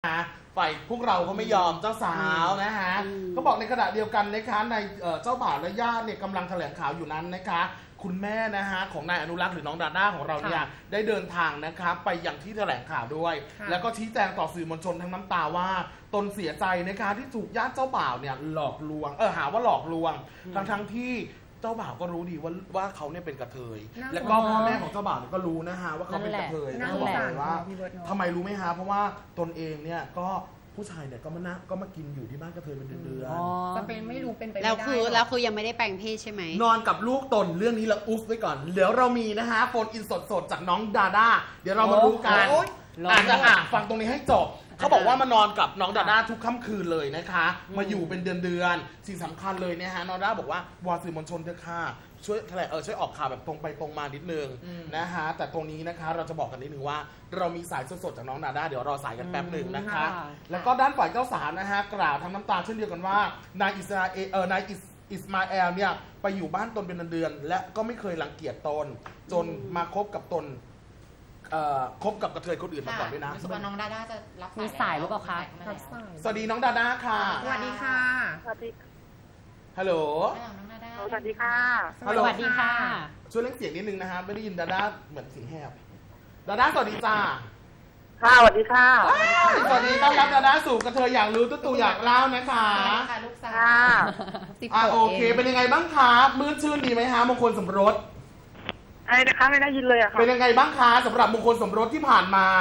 ฝ่ายพวกเราเขาไม่ยอมเจ้าสาวนะฮะเขาบอกในขณะเดียวกันนะคะในเจ้าบ่าวและญาติเนี่ยกำลังแถลงข่าวอยู่นั้นนะคะคุณแม่นะฮะของนายอนุรักษ์หรือน้องดาด้าของเราเนี่ยได้เดินทางนะคะไปอย่างที่แถลงข่าวด้วยแล้วก็ชี้แจงต่อสื่อมวลชนทั้งน้ำตาว่าตนเสียใจนะคะที่ถูกญาติเจ้าบ่าวเนี่ยหลอกลวงหาว่าหลอกลวงทั้งที่เจ้าบ่าวก็รู้ดีว่าเขาเนี่ยเป็นกระเทยแล้วก็พ่อแม่ของเจ้าบ่าวก็รู้นะฮะว่าเขาเป็นกระเทยเขาบอกเลยว่าทำไมรู้ไหมฮะเพราะว่าตนเองเนี่ยก็ผู้ชายเนี่ยก็มากินอยู่ที่บ้านกระเทยเป็นเดือนจะเป็นไม่รู้เป็นไปไม่ได้แล้วคือยังไม่ได้แปลงเพศใช่ไหมนอนกับลูกตนเรื่องนี้เราอุ๊บไว้ก่อนเดี๋ยวเรามีนะฮะโฟนอินสดจากน้องดาด้าเดี๋ยวเรามารู้กันฟังตรงนี้ให้จบเขาบอกว่ามานอนกับน้องดาด้าทุกค่ำคืนเลยนะคะมาอยู่เป็นเดือนสิ่งสำคัญเลยเนี่ยฮะน้องดาด้าบอกว่าวอนสื่อมวลชนเถอะค่ะช่วยช่วยออกข่าวแบบตรงไปตรงมานิดนึงนะฮะแต่ตรงนี้นะคะเราจะบอกกันนิดนึงว่าเรามีสายสดๆจากน้องดาด้าเดี๋ยวรอสายกันแป๊บหนึ่งนะคะแล้วก็ด้านฝ่ายเจ้าสาวนะฮะกล่าวทั้งน้ำตาเช่นเดียวกันว่านายอิสมาเอลเนี่ยไปอยู่บ้านตนเป็นเดือนและก็ไม่เคยรังเกียจตนจนมาคบกับตนคบกับกระเทยคนอื่นมาก่อนด้วยนะน้องดาด้าจะรับมีสายหรือเปล่าคะสวัสดีน้องดาด้าค่ะสวัสดีค่ะสวัสดีฮัลโหลสวัสดีค่ะสวัสดีค่ะช่วยเล่นเสียงนิดนึงนะฮะไม่ได้ยินดาด้าเหมือนเสียงแหบดาด้าสวัสดีจ้าค่ะสวัสดีค่ะสวัสดีต้อนรับดาด้าสู่กระเทยอยากรู้ตู้อยากเล่านะคะค่ะลูกสาวโอเคเป็นยังไงบ้างคะมื้นชื่นดีไหมฮะมงคลสมรสอะไรนะคะไม่ได้ยินเลยอะค่ะเป็นยังไงบ้างคะสำหรับมงคลสมรสที่ผ่านมา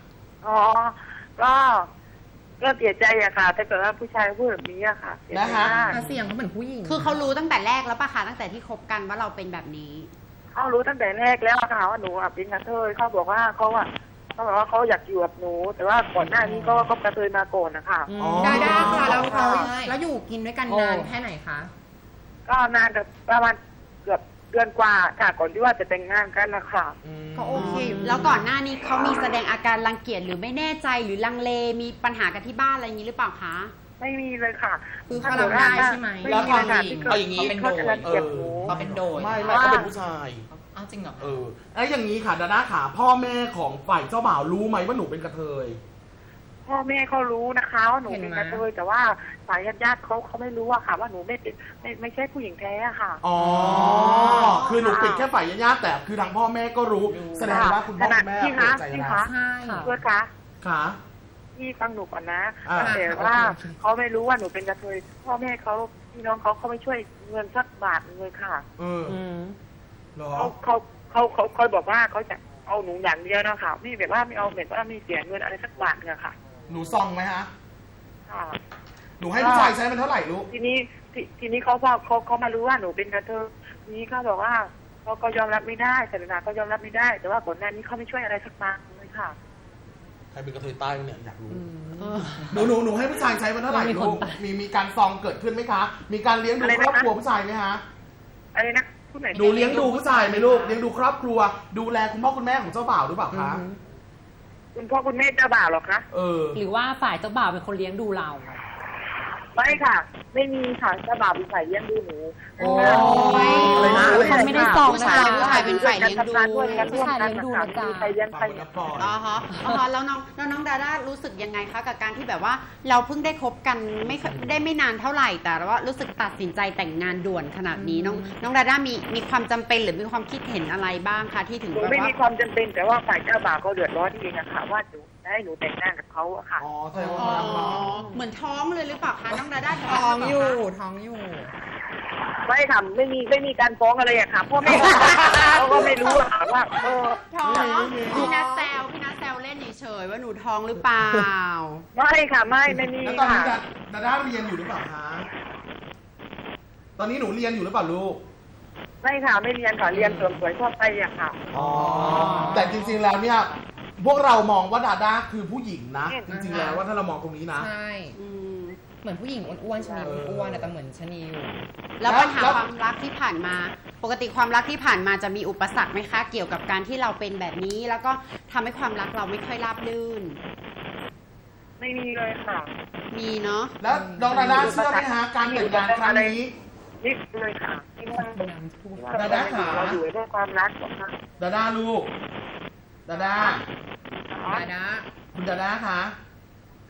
ก็เสียใจอะค่ะแต่เกิดว่าผู้ชายพูดแบบนี้อะค่ะนะคะเสียงเขาเหมือนผู้หญิงคือเขารู้ตั้งแต่แรกแล้วป่ะคะตั้งแต่ที่คบกันว่าเราเป็นแบบนี้เขารู้ตั้งแต่แรกแล้วค่ะว่าหนูเป็นกระเทยเขาบอกว่าเขาบอกว่าเขาอยากอยู่กับหนูแต่ว่าก่อนหน้านี้ก็กระเทยมาก่อนนะคะได้ค่ะแล้วอยู่กินด้วยกันนานแค่ไหนคะก็นานกับประมาณเกือบเดือนกว่าค่ะก่อนที่ว่าจะแต่งงานกันนะคะก็โอเคแล้วก่อนหน้านี้เขามีแสดงอาการรังเกียจหรือไม่แน่ใจหรือลังเลมีปัญหากันที่บ้านอะไรอย่างนี้หรือเปล่าคะไม่มีเลยค่ะคือเขารับได้ใช่ไหมแล้วทำเอาอย่างนี้เขาเป็นโดยไม่เขาเป็นผู้ชายจริงเหรออย่างนี้ค่ะดาด้าขาพ่อแม่ของฝ่ายเจ้าบ่าวรู้ไหมว่าหนูเป็นกระเทยพ่อแม่เขารู้นะคะว่าหนูเป็นกระเทยแต่ว่าสายญาติเขาไม่รู้อะค่ะว่าหนูไม่ใช่ผู้หญิงแท้อะค่ะคือหนูเป็นแค่ฝ่ายญาติแต่คือทางพ่อแม่ก็รู้แสดงว่าคุณพ่อแม่เปิดใจนะใช่เพื่อคะค่ะพี่ฟังหนูก่อนนะแต่ว่าเขาไม่รู้ว่าหนูเป็นกระเทยพ่อแม่เขาพี่น้องเขาไม่ช่วยเงินสักบาทเลยค่ะเขาบอกว่าเขาจะเอาหนูอย่างเดียวนะคะไม่แบบว่าไม่เอาแบบว่าไม่เสียเงินอะไรสักบาทเนี่ยค่ะหนูซองไหมฮะหนูให้ผู้ชายใช้มันเท่าไหร่ลูกทีนี้เขามารู้ว่าหนูเป็นกระเทยทีนี้เขาบอกว่าเขาก็ยอมรับไม่ได้ศาสนาเขายอมรับไม่ได้แต่ว่าก่อนหน้านี้เขาไม่ช่วยอะไรสักบาทเลยค่ะใครเป็นกระเทยใต้เนี่ยอยากรู้หนูให้ผู้ชายใช้มันเท่าไหร่ลูกมีการซองเกิดขึ้นไหมคะมีการเลี้ยงดูครอบครัวผู้ชายไหมฮะอะไรนะหนูเลี้ยงดูผู้ชายไหมลูกเลี้ยงดูครอบครัวดูแลคุณพ่อคุณแม่ของเจ้าบ่าวหรือเปล่าคะคุณพ่อคุณแม่เจ้าบ่าวหรอคะหรือว่าฝ่ายเจ้าบ่าวเป็นคนเลี้ยงดูเราไม่ค่ะไม่มีค่ะเจ้าบ่าวเป็นฝ่ายเลี้ยงดูหนูอะไรนะไม่ได้สองผู้ชายเป็นฝ่ายเลี้ยงดูผู้ชายเลี้ยงดูนะจ๊ะใครเลี้ยงใครแล้วน้องดาด้ารู้สึกยังไงคะกับการที่แบบว่าเราเพิ่งได้คบกันไม่นานเท่าไหร่แต่ว่ารู้สึกตัดสินใจแต่งงานด่วนขนาดนี้น้องดาด้ามีความจำเป็นหรือมีความคิดเห็นอะไรบ้างคะที่ถึงไม่มีความจำเป็นแต่ว่าฝ่ายเจ้าบ่าวเขาเดือดร้อนเองนะคะว่าให้หนูแต่งงานกับเขาอะค่ะเหมือนท้องเลยหรือเปล่าคะน้องดาด้าท้องอยู่ไม่ค่ะไม่มีการฟ้องอะไรอะค่ะพ่อแม่เขาก็ไม่รู้อะค่ะว่าท้องพี่นัทแซวเล่นเฉยๆว่าหนูท้องหรือเปล่าไม่ค่ะไม่มีแล้วตอนนี้ดาด้าเรียนอยู่หรือเปล่าคะตอนนี้หนูเรียนอยู่หรือเปล่าลูกไม่ค่ะไม่เรียนค่ะเรียนเสริมสวยทั่วไปอะค่ะแต่จริงๆแล้วเนี่ยพวกเรามองว่าดาด้าคือผู้หญิงนะจริงๆแล้วว่าถ้าเรามองตรงนี้นะใช่เหมือนผู้หญิงอ้วนๆชนีอ้วนแต่เหมือนชนีอยู่แล้วปัญหาความรักที่ผ่านมาปกติความรักที่ผ่านมาจะมีอุปสรรคไหมคะเกี่ยวกับการที่เราเป็นแบบนี้แล้วก็ทำให้ความรักเราไม่ค่อยราบรื่นไม่มีเลยค่ะมีเนาะแล้วน้องดาด้าเชื่อไหมฮะการแต่งงานครั้งนี้นี่เลยค่ะดาด้าขาเราอยู่ด้วยความรักของค่ะดาด้าลูกดาด้าคุณดาด้าคะ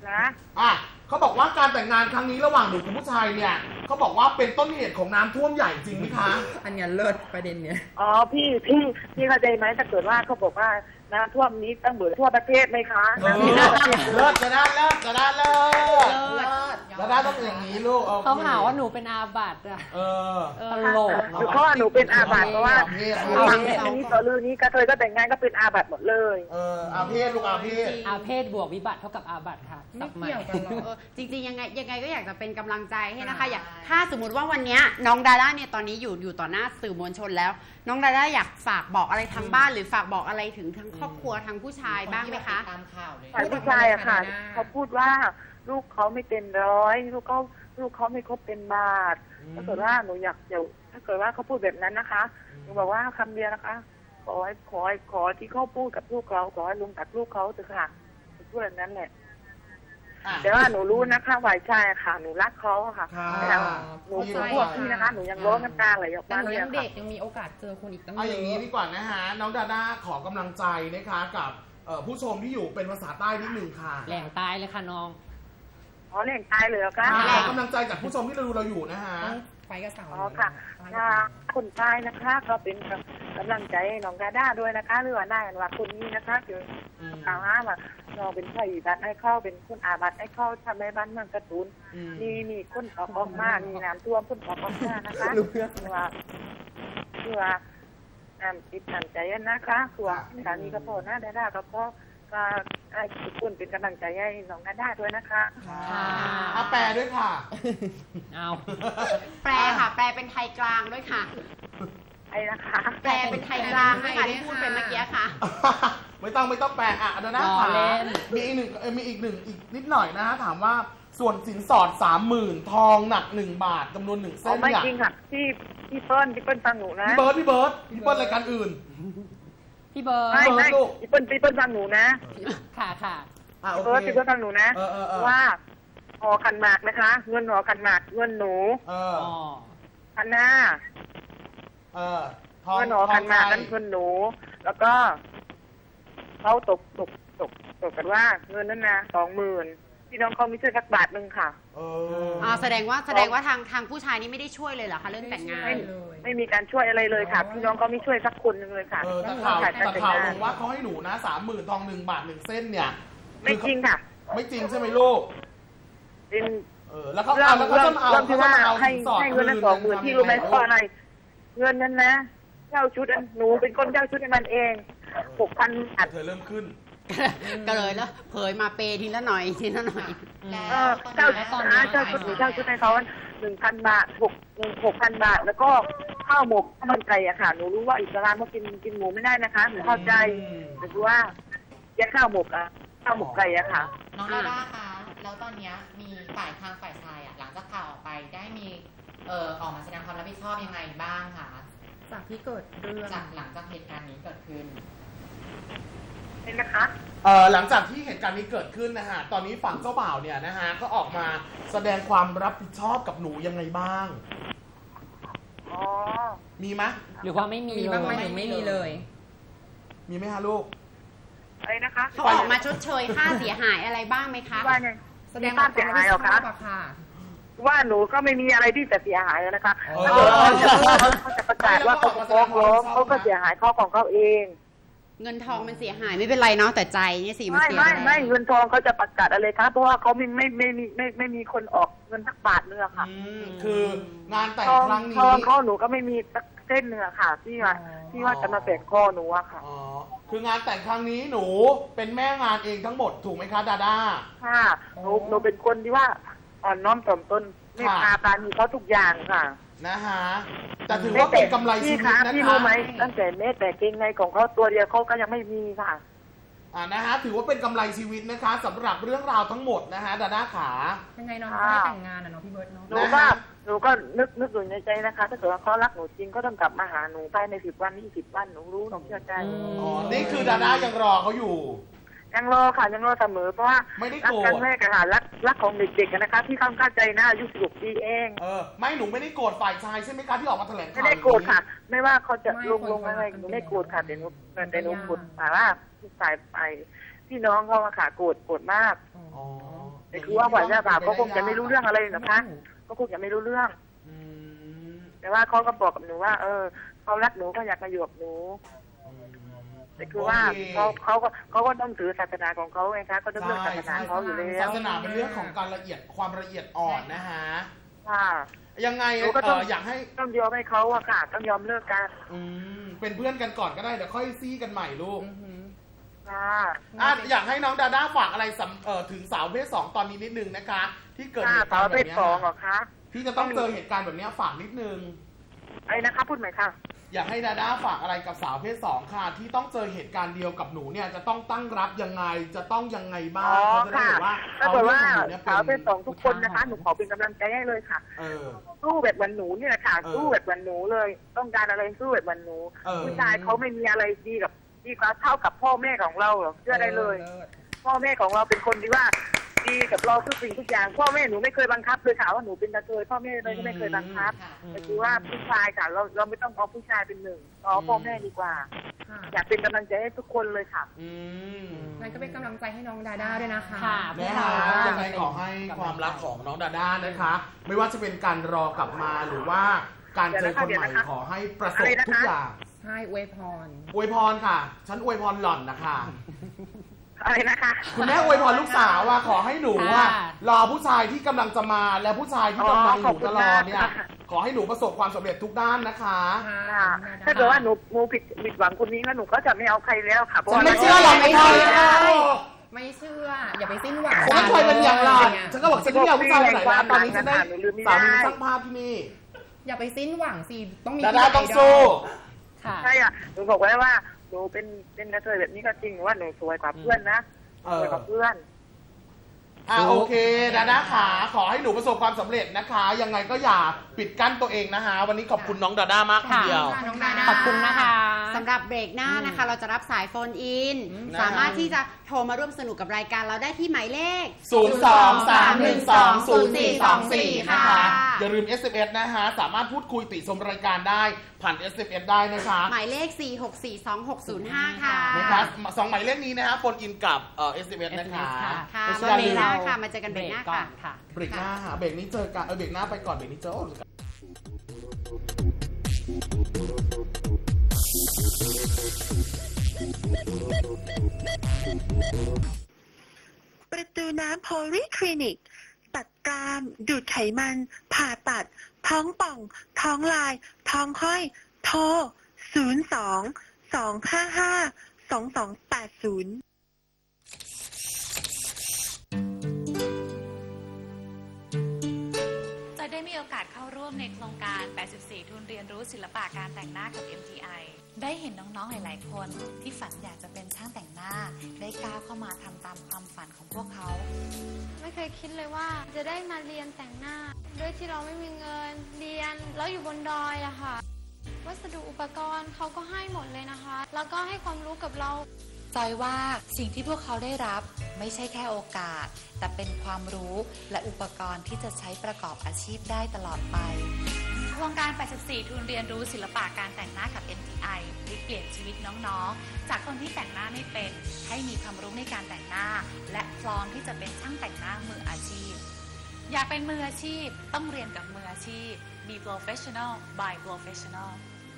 นะเขาบอกว่าการแต่งงานครั้งนี้ระหว่างหนูกับผู้ชายเนี่ยเขาบอกว่าเป็นต้นเหตุของน้ำท่วมใหญ่จริงไหมคะอันเนี้ยเลิศประเด็นเนี้ยอ๋อพี่เข้าใจไหมถ้าเกิดว่าเขาบอกว่าน้ำท่วมนี้ต้องเบื่อทั่วประเทศไหมคะเลิศจะได้เลิศจะได้เลิศจะได้ต้องอย่างนี้ลูกเขาหาว่าหนูเป็นอาบัติอะ ตลกหนูเพราะว่าหนูเป็นอาบัติเพราะว่าเอาฟังเพศอันนี้ต่อเรื่องนี้กระเทยก็แต่งงานก็เป็นอาบัติหมดเลยเอาเพศลูกเอาเพศอาเพศบวกวิบัติเท่ากับอาบัติค่ะไม่เกี่ยวกันหรอกจริงๆยังไงก็อยากจะเป็นกำลังใจให้นะคะอยากถ้าสมมติว่าวันเนี้ยน้องดาด้าเนี่ยตอนนี้อยู่ต่อหน้าสื่อมวลชนแล้ว น้องดาด้าอยากฝากบอกอะไรทางบ้านหรือฝากบอกอะไรถึงทั้งครอบครัวทางผู้ชายบ้างไหมคะตามข่าวเลยฝ่ายผู้ชายอะค่ะเขาพูดว่าลูกเขาไม่เต็มร้อยลูกเขาไม่ครบเป็นบาทถ้าเกิดว่าหนูอยากเดี๋ยวถ้าเกิดว่าเขาพูดแบบนั้นนะคะหนูบอกว่าคำเดียวนะคะ ขอที่เขาพูดกับลูกเขาขอให้ลุงตัดลูกเขาเถอะค่ะหนูพูดแบบนั้นแหละแต่ว่าหนูรู้นะคะฝ่ายชายอะค่ะ หนูรักเขาอะค่ะแต่หนูคือพวกพี่นะคะ หนูยังร้องน้ำตาไหลออกแต่ Dạ, หนูมาเลยยังอะเด็ค่ะกยังมีโอกาสเจอคุณอีกตั้งเยเอาอย่างนี้อะดีกว่านะฮะน้องดาด้าขอกำลังใจนะคะกับผู้ชมที่อยู่เป็นภาษาใต้นิดหนึ่งค่ะแหล่งตายเลยค่ะน้องอ๋อเล่นตายเลยเหรอคะขอกำลังใจจากผู้ชมที่ดูเราอยู่นะฮะต้องไปกับสาวอ๋อค่ะคนตายนะคะก็เป็นกำลังใจให้น้องดาด้าด้วยนะคะหรือว่าหน้ากันว่าคนนี้นะคะเดี๋ยวกล่าวหาว่าน้องเป็นไผ่บัตรให้เข้าเป็นคนอาบัตให้เข้าทำให้บ้านเมืองกระตุ้นมีคนออกมามีน้ำท่วมคนออกมานะคะคือว่าติดตามใจนะคะคือว่าการนี้ก็พอหน้าดาด้าก็พอก็ให้ทุกคนเป็นกำลังใจให้น้องดาด้าด้วยนะคะเอาแปลด้วยค่ะเอาแปลค่ะ แปลเป็นไทยกลางด้วยค่ะไอ้นะคะแปลเป็นไทยกลางด้วยค่ะที่พูดไปเมื่อกี้ค่ะไม่ต้องแปลดาด้าค่ะมีอีกนิดหน่อยนะฮะถามว่าส่วนสินสอด 30,000 ทองหนัก1 บาทจำนวน1 เส้นไม่เนี่ยจริงค่ะพี่เปิ้ลฟังหนูนะพี่เบิร์ดรายการอื่นพี่เบิร์ดไม่ลูกพี่เปิ้ลฟังหนูนะค่ะโอพี่เคเปิ้ลฟังหนูนะ ว่าหอขันหมากนะคะ เงินหอขันหมากเงินหนูอ๋อพันหน้าทองเงินหอขันหมากนั้นเงินหนู แล้วก็เขาตกกันว่าเงินนั้นนะ20,000พี่น้องเขาไม่ช่วยสักบาทนึงค่ะแสดงว่าทางผู้ชายนี่ไม่ได้ช่วยเลยเหรอคะเรื่องแต่งงานไม่มีการช่วยอะไรเลยค่ะ พี่น้องเขาไม่ช่วยสักคนนึงเลยค่ะแต่ข่าวลงว่าเขาให้หนูนะ 30,000 ทอง1 บาท 1 เส้นเนี่ยไม่จริงค่ะไม่จริงใช่ไหมลูกเป็นแล้วเขาเรื่องจะมาเอาที่ว่าให้เงินนั้น20,000ที่รู้ไหมเพราะอะไร เงินนั้นนะเจ้าชุดหนูเป็นคนเจ้าชุดให้มันเอง6,000 บาทเธอเริ่มขึ้นก็เลยแล้วเผยมาเปทีละหน่อยเจ้าชุดหนูเจ้าชุดให้เขา1,000 บาท6,000 บาท แล้วก็ข้าวหมกข้าวมันไก่อะค่ะหนูรู้ว่าอิสลามเขากินหมูไม่ได้นะคะหนูเข้าใจแต่คือว่าแยกข้าวหมกไก่อะค่ะน้องดาด้าคะแล้วตอนเนี้ยมีฝ่ายชายอ่ะหลังจากข่าวออกไปได้มีออกมาแสดงความรับผิดชอบยังไงบ้างคะจากที่เกิดเรื่องจากหลังจากเหตุการณ์นี้เกิดขึ้นเห็นนะคะหลังจากที่เหตุการณ์นี้เกิดขึ้นนะฮะ ตอนนี้ฝั่งเจ้าบ่าวเนี่ยนะฮะ ก็ออกมาแสดงความรับผิดชอบกับหนูยังไงบ้างอ๋อมีไหมหรือว่าไม่มีมีเลบ้างไหมยหรือไม่มีเลยมีไหมฮะลูกอะไรนะคะเขาออกมาชดเชยค่าเสียหายอะไรบ้างไหมคะว่าไงแสดงความรับผิดชอบอะค่ะว่าหนูก็ไม่มีอะไรที่จะเสียหายแล้วนะคะอ๋อเขาจะประกาศว่าเขาฟ้องร้องเขาก็เสียหายข้อของเขาเองเงินทองมันเสียหายไม่เป็นไรเนาะแต่ใจเนี่ยสิมันไม่เสียไม่เงินทองเขาจะประกาศอะไรครับเพราะว่าเขาไม่มีคนออกเงินสักบาทเนื้อค่ะคืองานแต่งทองครั้งนี้ทองเขาหนูก็ไม่มีสักเส้นเนื้อค่ะที่ว่าจะมาแบ่งข้อหนูอะค่ะอ๋อ คืองานแต่งครั้งนี้หนูเป็นแม่งานเองทั้งหมดถูกไหมคะดาด้าค่ะหนูเป็นคนที่ว่าอ่อนน้อมถ่อมตนเมตตาปราณีเขาทุกอย่างค่ะนะฮะ แต่ถือว่าเป็นกำไรชีวิตนะคะพี่รู้ไหมตั้งแต่แม้แต่เกงในของเขาตัวเดียวเขาก็ยังไม่มีค่ะนะฮะ ถือว่าเป็นกำไรชีวิตนะคะสำหรับเรื่องราวทั้งหมดนะฮะดาด้าขายังไงน้องก็ได้แต่งงานอะเนาะพี่เบิร์ดเนาะหนูก็นึกอยู่ในใจนะคะ ถ้าเกิดว่าเขารักหนูจริงก็ต้องกลับมาหาหนูภายใน10 วัน20 วันหนูรู้หนูเชื่อใจอ๋อ นี่คือดาด้ายังรอเขาอยู่ยังรอค่ะยังรอเสมอเพราะว่าไม่ได้รัโกรธครั้งแรกอะค่ะรักของเด็กๆอะนะคะที่เข้าใจนะอายุ16 ปีเองไม่หนูไม่ได้โกรธฝ่ายชายใช่ไหมคะที่ออกมาแถลงข่าวไม่ได้โกรธค่ะ ไม่ว่าเขาจะลงอะไรหนูไม่โกรธค่ะแต่หนูโกรธแต่ว่าฝ่ายพี่น้องเขาอะค่ะโกรธมากอ๋อคือว่าฝ่ายเจ้าบ่าวก็คงจะไม่รู้เรื่องอะไรนะคะก็คงจะไม่รู้เรื่องแต่ว่าเขาก็บอกกับหนูว่าเขารักหนูเขาอยากมาอยู่กับหนูแต่คือว่าเขาก็ต้องถือศาสนาของเขาไงคะก็ต้องเลือกศาสนาเขาอยู่แล้วศาสนาเป็นเรื่องของการละเอียดความละเอียดอ่อนนะฮะค่ะยังไงอยากให้ต้องยอมให้เขาอะค่ะต้องยอมเลิกกันเป็นเพื่อนกันก่อนก็ได้เดี๋ยวค่อยซี่กันใหม่ลูกอยากให้น้องดาด้าฝากอะไรถึงสาวเพศ2ตอนนี้นิดนึงนะคะที่เกิดเหตุการณ์แบบนี้เหรอคะที่จะต้องเจอเหตุการณ์แบบนี้ฝากนิดนึงอะไรนะคะพูดใหม่ค่ะอยากให้ดาด้าฝากอะไรกับสาวเพศ2ค่ะที่ต้องเจอเหตุการณ์เดียวกับหนูเนี่ยจะต้องตั้งรับยังไงจะต้องยังไงบ้างเขาจะได้ว่าถ้าเกิดว่าสาวเพศ2ทุกคนนะคะหนูขอเป็นกำลังใจให้เลยค่ะสู้แบบวันหนูนี่แหละค่ะสู้แบบวันหนูเลยต้องการอะไรสู้แบบวันหนูผู้ชายเขาไม่มีอะไรดีกับเท่ากับพ่อแม่ของเราเชื่อได้เลยพ่อแม่ของเราเป็นคนที่ว่าดีกับเราทุกสิ่งทุกอย่างพ่อแม่หนูไม่เคยบังคับเลยค่ะว่าหนูเป็นกระเทยพ่อแม่เลยก็ไม่เคยบังคับแต่คือว่าผู้ชายค่ะเราไม่ต้องเอาผู้ชายเป็นหนึ่งเอาพ่อแม่ดีกว่าอยากเป็นกำลังใจให้ทุกคนเลยค่ะงั้นก็เป็นกำลังใจให้น้องดาด้าด้วยนะคะนะคะยังไงขอให้ความรักของน้องดาด้านะคะไม่ว่าจะเป็นการรอกลับมาหรือว่าการเจอคนใหม่ขอให้ประสบทุกอย่างใช่อวยพรค่ะฉันอวยพรหล่อนนะคะอะไรนะคะคุณแม่อวยพรลูกสาวว่าขอให้หนูว่ารอผู้ชายที่กำลังจะมาและผู้ชายที่กำลังอยู่จะรอเนี่ยขอให้หนูประสบความสำเร็จทุกด้านนะคะถ้าเกิดว่าหนูผิดหวังคนนี้แล้วหนูก็จะไม่เอาใครแล้วค่ะเพราะไม่เชื่อหรอกไม่เชื่อไม่เชื่ออย่าไปสิ้นหวังฉันเคยเป็นอย่างไรฉันก็บอกฉันไม่เอาผู้ชายไหนแล้วตอนนี้ฉันได้สามีช่างภาพที่นี่อย่าไปสิ้นหวังสิต้องมีดาด้าต้องสู้ใช่อ่ะหนูบอกไว้ว่าหนูเป็นกระเทยแบบนี้ก็จริงว่าหนูสวยกว่าเพื่อนนะสวยกว่าเพื่อนโอเคดาด้าขาขอให้หนูประสบความสำเร็จนะคะยังไงก็อย่าปิดกั้นตัวเองนะคะวันนี้ขอบคุณน้องดาด้ามากทีเดียวขอบคุณนะคะสำหรับเบรกหน้านะคะเราจะรับสายโฟนอินสามารถที่จะโทรมาร่วมสนุกกับรายการเราได้ที่หมายเลข 023120424นะคะอย่าลืม SMS นะคะสามารถพูดคุยติชมรายการได้ผ่าน SMS ได้นะคะหมายเลข4642605ค่ะนะคะ2หมายเลขนี้นะคะโฟนอินกับSMS นะคะค่ะเบรกหน้าค่ะมาเจอกันเบรกหน้าค่ะเบรกหน้าค่ะเบรกนี้เจอกันเบรกหน้าไปก่อนเบรกนี้เจอกันประตูน้ำโพลีคลินิกตัดกรามดูดไขมันผ่าตัดท้องป่องท้องลายท้องห้อยโทร02-255-2280 ได้มีโอกาสเข้าร่วมในโครงการ84ทุนเรียนรู้ศิลปะการแต่งหน้ากับ MTI ได้เห็นน้องๆหลายๆคนที่ฝันอยากจะเป็นช่างแต่งหน้าได้ก้าวเข้ามาทำตามความฝันของพวกเขาไม่เคยคิดเลยว่าจะได้มาเรียนแต่งหน้าด้วยที่เราไม่มีเงินเรียนแล้วอยู่บนดอยอะค่ะวัสดุอุปกรณ์เขาก็ให้หมดเลยนะคะแล้วก็ให้ความรู้กับเราจอยว่าสิ่งที่พวกเขาได้รับไม่ใช่แค่โอกาสแต่เป็นความรู้และอุปกรณ์ที่จะใช้ประกอบอาชีพได้ตลอดไปโครงการ84ทุนเรียนรู้ศิลปะการแต่งหน้ากับ MTI ได้เปลี่ยนชีวิตน้องๆจากคนที่แต่งหน้าไม่เป็นให้มีความรู้ในการแต่งหน้าและพร้อมที่จะเป็นช่างแต่งหน้ามืออาชีพอยากเป็นมืออาชีพต้องเรียนกับมืออาชีพ Be Professional by Professional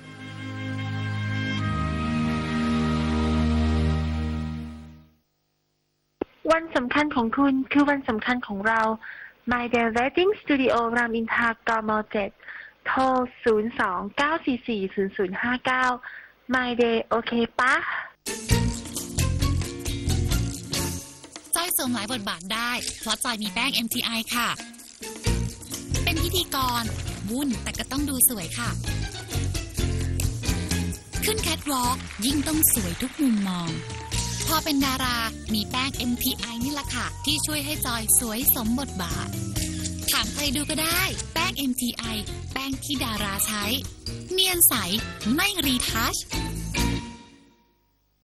วันสำคัญของคุณคือวันสำคัญของเรา My Day Wedding Studio รามอินทรากม7โทร02-944-0059 My Day โอเคปะจอยสวมหลายบทบาทได้เพราะจอยมีแป้ง MTI ค่ะเป็นพิธีกรวุ่นแต่ก็ต้องดูสวยค่ะขึ้นแคทวอล์กยิ่งต้องสวยทุกมุมมองพอเป็นดารามีแป้ง MTI นี่แหละค่ะที่ช่วยให้จอยสวยสมบทบาทถามใครดูก็ได้แป้ง MTI แป้งที่ดาราใช้เนียนใสไม่รีทัช